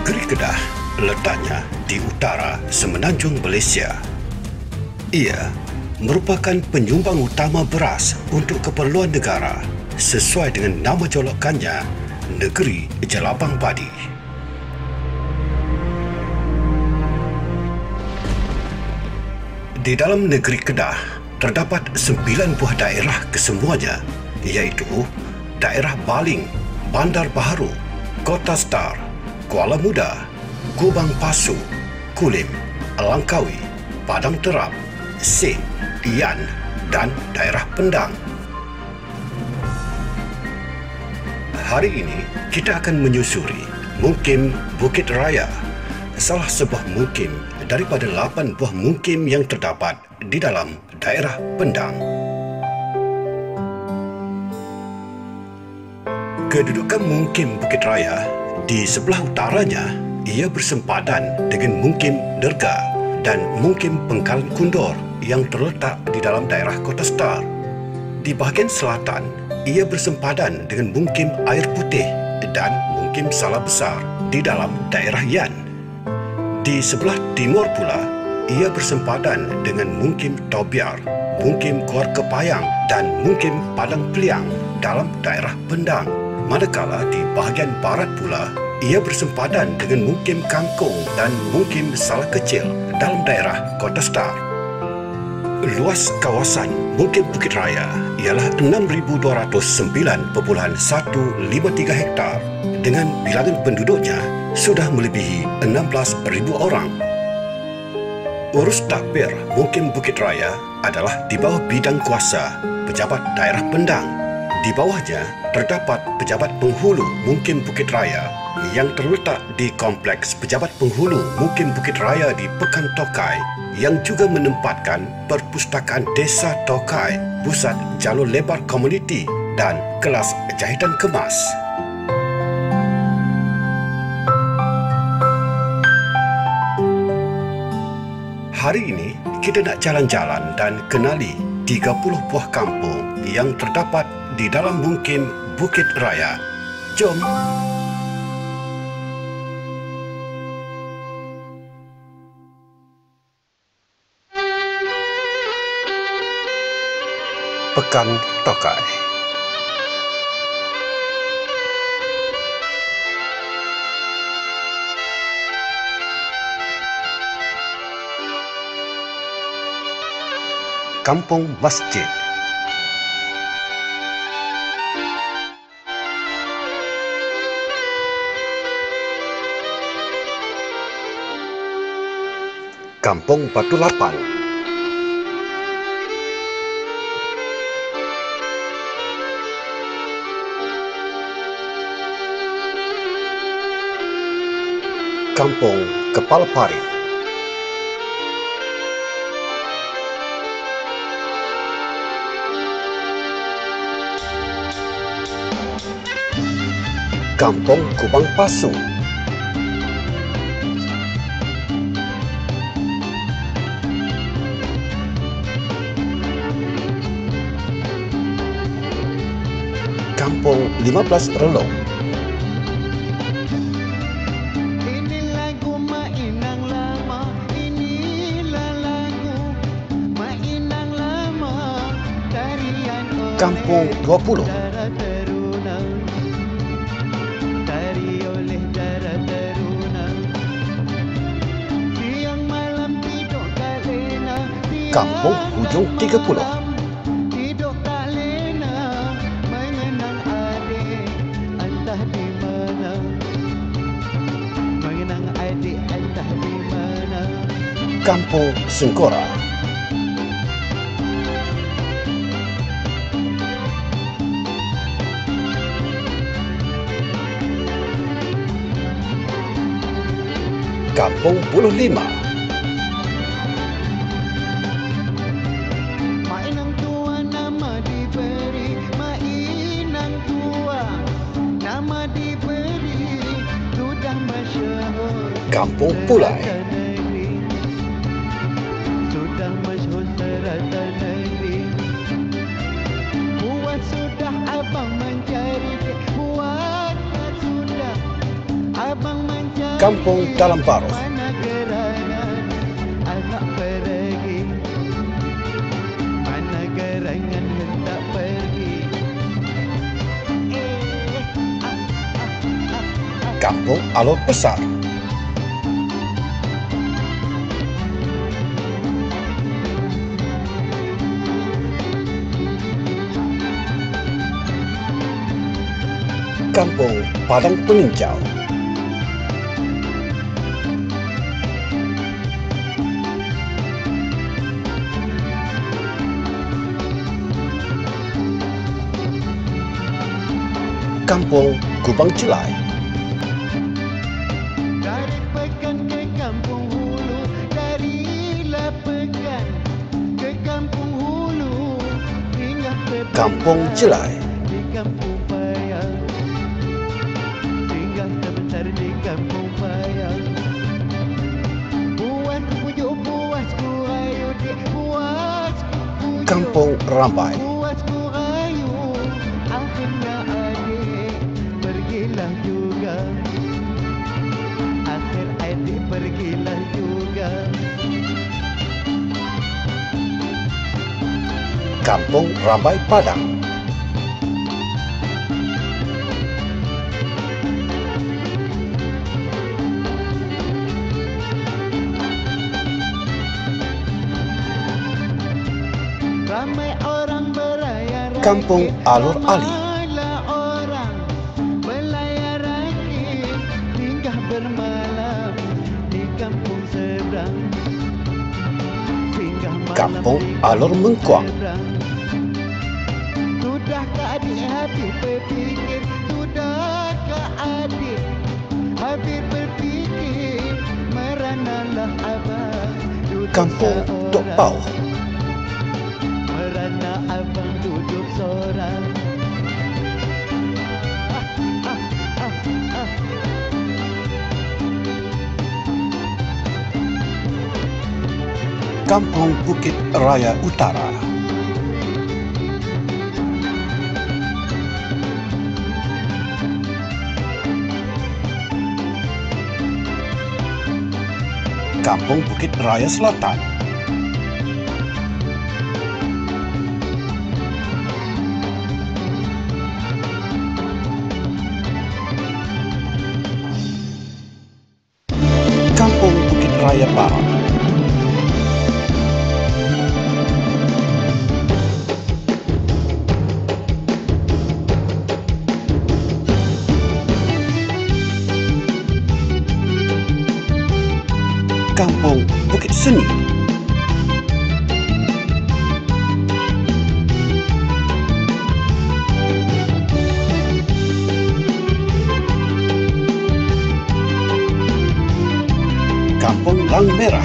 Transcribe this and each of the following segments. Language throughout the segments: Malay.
Negeri Kedah letaknya di utara semenanjung Malaysia. Ia merupakan penyumbang utama beras untuk keperluan negara sesuai dengan nama jolokannya, Negeri Jelabang Padi. Di dalam negeri Kedah terdapat 9 buah daerah kesemuanya, iaitu Daerah Baling, Bandar Baharu, Kota Star, Kuala Muda, Gubang Pasu, Kulim, Langkawi, Padang Terap, Sing, Ian dan Daerah Pendang. Hari ini kita akan menyusuri Mungkim Bukit Raya, salah sebuah mungkim daripada 8 buah mungkim yang terdapat di dalam Daerah Pendang. Kedudukan Mungkim Bukit Raya di sebelah utaranya, ia bersempadan dengan Mungkim Derga dan Mungkim Pengkalan Kundur yang terletak di dalam daerah Kota Star. Di bahagian selatan, ia bersempadan dengan Mungkim Air Putih dan Mungkim Salah Besar di dalam daerah Yan. Di sebelah timur pula, ia bersempadan dengan Mungkim Tobiar, Mungkim Kuar Kepayang dan Mungkim Padang Peliang dalam daerah Pendang. Manakala di bahagian barat pula, ia bersempadan dengan Mungkim Kangkung dan Mungkim Salah Kecil dalam daerah Kota Star. Luas kawasan Mungkim Bukit Raya ialah 6,209.153 hektar dengan bilangan penduduknya sudah melebihi 16,000 orang. Urus tadbir Mungkim Bukit Raya adalah di bawah bidang kuasa Pejabat Daerah Pendang. Di bawahnya terdapat Pejabat Penghulu Mungkim Bukit Raya yang terletak di Kompleks Pejabat Penghulu Mungkim Bukit Raya di Pekan Tokai, yang juga menempatkan Perpustakaan Desa Tokai, Pusat Jalur Lebar Komuniti dan Kelas Jahitan Kemas. Hari ini kita nak jalan-jalan dan kenali 30 buah kampung yang terdapat di dalam Mungkim Bukit Raya. Jom! Pekan Tokai. Kampung Masjid. Kampung Batu Lapang. Kampung Kepala Parit. Kampung Gubang Pasu. Kampung 15 Relong. Kampung 20. Kampung Hujung 30. Kampung Sengkora. Kampung Buluh Lima. Mainang tua nama diberi, mainang tua nama diberi, sudah masyhur. Kampung Pulai. Sudah masyhur serata negeri. Buat sudah abang mencari, buat sudah abang mencari. Kampung Dalam Baruh. Mana gerangan anak pergi, mana gerangan hendak pergi. Kampung Alor Besar. Kampung Padang Peninjau. Kampung Kubang Celai. Dari Pekan ke Kampung Hulu, darilah Pekan ke Kampung Hulu, hingga ke Kampung Celai. di Kampung Payang, tinggal sebentar di Kampung Payang. Puasku pujuk puasku rayu di puasku pujuk. Kampung Rambai. Puasku rayu, akhirnya adik pergilah juga. Akhir adik pergilah juga. Kampung Rambai Padang. Ramai orang berlayar Kampung Alor Ali. Ramailah orang berlayar rakit, hingga bermalam di kampung seberang. Singgah malam Kampung di Alor Mengkuang. seberang. Sudahkah adik habis berfikir? Sudahkah adik habis berfikir? Meranalah abang duduk Kampung Tok seorang. Pau. Merana abang duduk seorang. Kampung Bukit Raya Utara. Kampung Bukit Raya Selatan. Kampung Bukit Raya Barat. Kampung Bukit Seni. Kampung Lang Merah.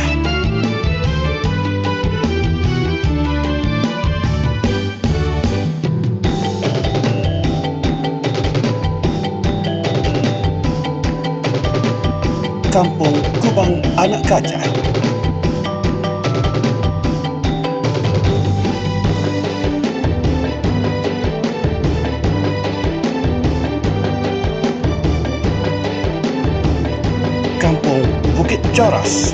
Kampung Kubang Anak Gajah. Kampung Bukit Coras.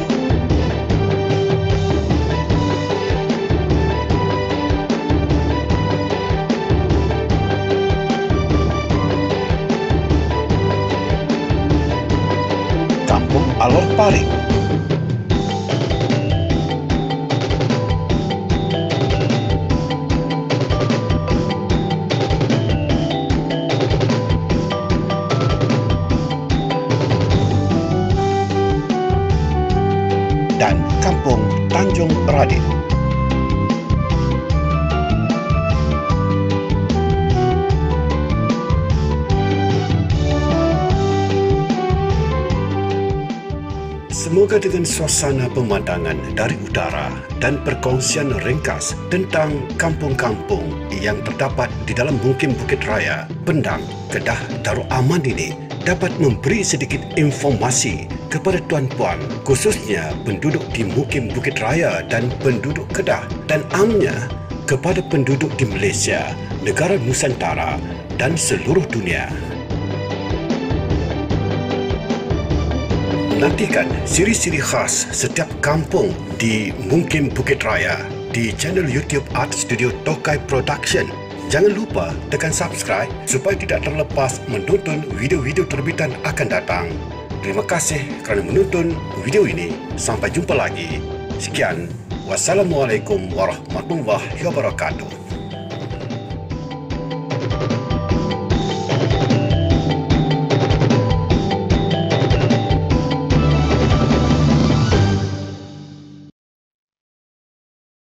Kampung Alor Paring. Dan Kampung Tanjung Radit. Semoga dengan suasana pemandangan dari udara dan perkongsian ringkas tentang kampung-kampung yang terdapat di dalam Mukim Bukit Raya, Pendang, Kedah, Darul Aman ini dapat memberi sedikit informasi kepada tuan-puan, khususnya penduduk di Mukim Bukit Raya dan penduduk Kedah, dan amnya kepada penduduk di Malaysia, negara Nusantara dan seluruh dunia. Nantikan siri-siri khas setiap kampung di Mungkin Bukit Raya di channel YouTube Art Studio Tokai Production. Jangan lupa tekan subscribe supaya tidak terlepas menonton video-video terbitan akan datang. Terima kasih kerana menonton video ini. Sampai jumpa lagi. Sekian. Wassalamualaikum warahmatullahi wabarakatuh.